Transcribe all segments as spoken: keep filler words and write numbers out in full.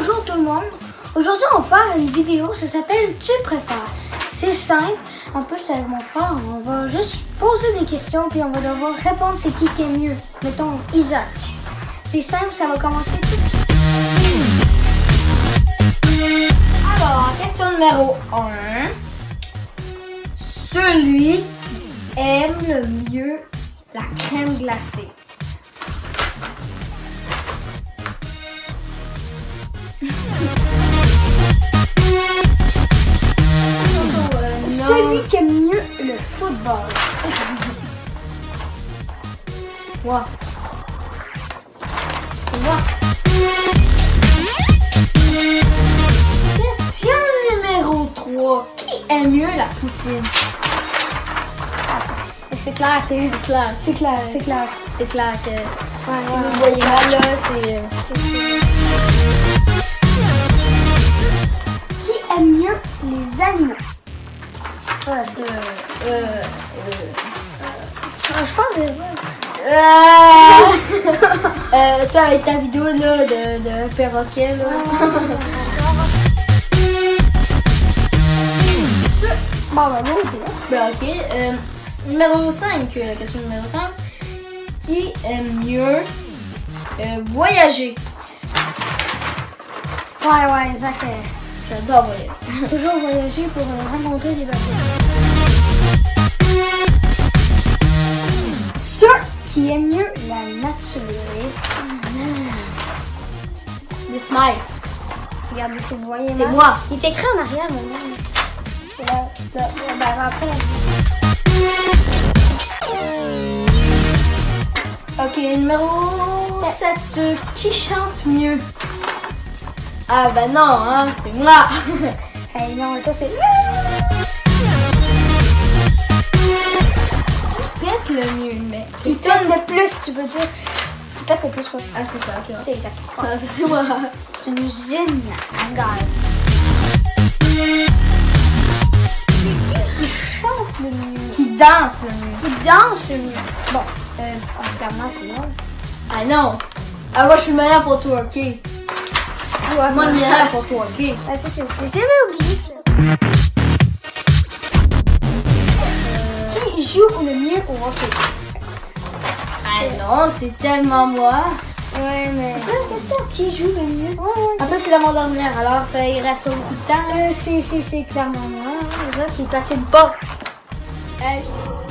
Bonjour tout le monde. Aujourd'hui, on va faire une vidéo. Ça s'appelle Tu préfères. C'est simple. En plus, j'étais avec mon frère. On va juste poser des questions puis on va devoir répondre c'est qui qui est mieux. Mettons Isaac. C'est simple, ça va commencer tout de suite. Alors, question numéro un. Celui qui aime le mieux la crème glacée. euh, Celui qui aime mieux le football. Moi. Moi. Question numéro trois. Qui aime mieux la poutine? C'est clair, c'est C'est clair. c'est clair, c'est clair. C'est clair que Ouais, si ouais, vous ouais. voyez mal là, c'est... Qui aime mieux les animaux? Euh, euh, euh, Euh, je pense que... euh, euh, toi avec ta vidéo là de, de perroquet là. Bon, ben, bon, c'est Ben ok. Euh, numéro cinq, la question numéro cinq. Qui aime mieux euh, voyager? Ouais, ouais, Isaac. euh, J'adore voyager. toujours voyager pour euh, rencontrer des personnes. Ceux qui aiment mieux la nature. It's my. Regardez si vous voyez. C'est là. moi. Il est écrit en arrière, mon nom. C'est là, là, là, ben, après. Ok, numéro sept. Qui chante mieux? Ah ben non, hein, c'est moi. Hey, non, mais toi, c'est... Qui pète le mieux, mais... Qui tourne le plus, tu peux dire. Qui pète le plus, ouais. Ah c'est ça, ok. C'est exact. Ah, c'est moi. C'est une usine à gaz. Qui chante le mieux? Qui danse le mieux? Qui danse le mieux? Bon, euh, oh, clairement, c'est moi. Ah non. Ah moi je suis le meilleur pour toi, ok. Ouais, C'est moi le meilleur pour toi, ok. Ah, c'est c'est c'est j'avais oublié ça. Qui joue le mieux au hockey? Ah non, c'est tellement moi. Ouais, mais... C'est ça la question? Qui joue le mieux? Ouais, ouais. Après c'est l'avant-dernière, alors ça il reste pas beaucoup de temps. Euh, c'est c'est- c'est clairement moi. Hein. C'est ça qui patine pas. Hey.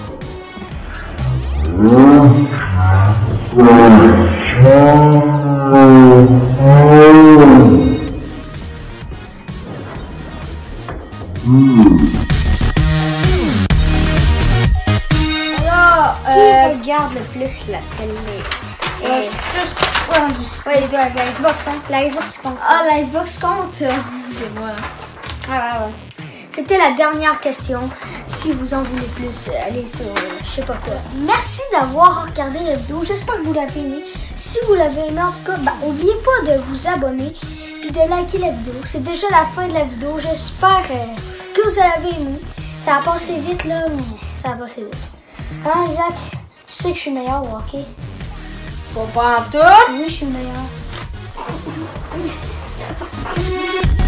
Alors, Qui euh, regarde le plus la télé? euh, Euh, juste... ouais, juste... Ouais, toi, avec la Xbox, hein? La Xbox compte. Ah, la Xbox compte. C'est moi. Ah, ouais, ouais. C'était la dernière question. Si vous en voulez plus, euh, allez sur euh, je sais pas quoi. Merci d'avoir regardé la vidéo. J'espère que vous l'avez aimé. Si vous l'avez aimé, en tout cas, bah, n'oubliez pas de vous abonner et de liker la vidéo. C'est déjà la fin de la vidéo. J'espère euh, que vous l'avez aimé. Ça a passé vite, là, mais ça a passé vite. Hein, Isaac? Tu sais que je suis meilleur au hockey? Pas pas en tout. Oui, je suis meilleur.